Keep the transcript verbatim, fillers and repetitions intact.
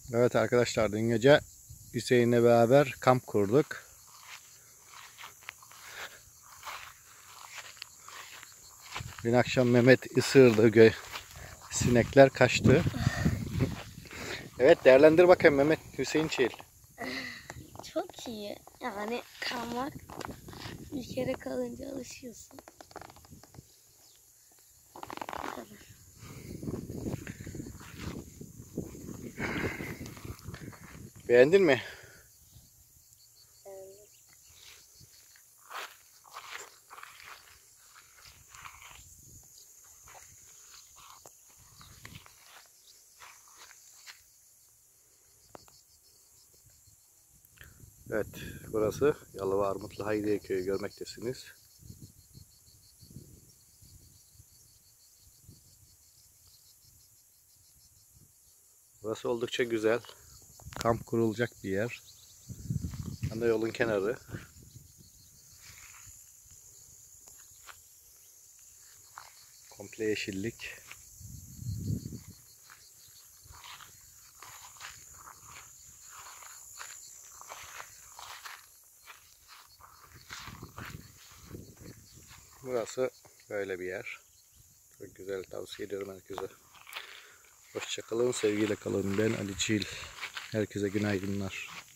Evet arkadaşlar, dün gece Hüseyin'le beraber kamp kurduk. Dün akşam Mehmet ısırdı, gö sinekler kaçtı. Evet, değerlendir bakayım Mehmet, Hüseyin Çiğil. Çok iyi. Yani kalmak, bir kere kalınca alışıyorsun. Bu kadar. Beğendin mi? Evet. Evet, burası Yalova Armutlu Hayriye Köyü, görmektesiniz. Burası oldukça güzel. Kamp kurulacak bir yer. Hem de yolun kenarı. Komple yeşillik. Burası böyle bir yer. Çok güzel, tavsiye ediyorum herkese. Hoşça kalın, sevgiyle kalın. Ben Ali Çiğil. Herkese günaydınlar.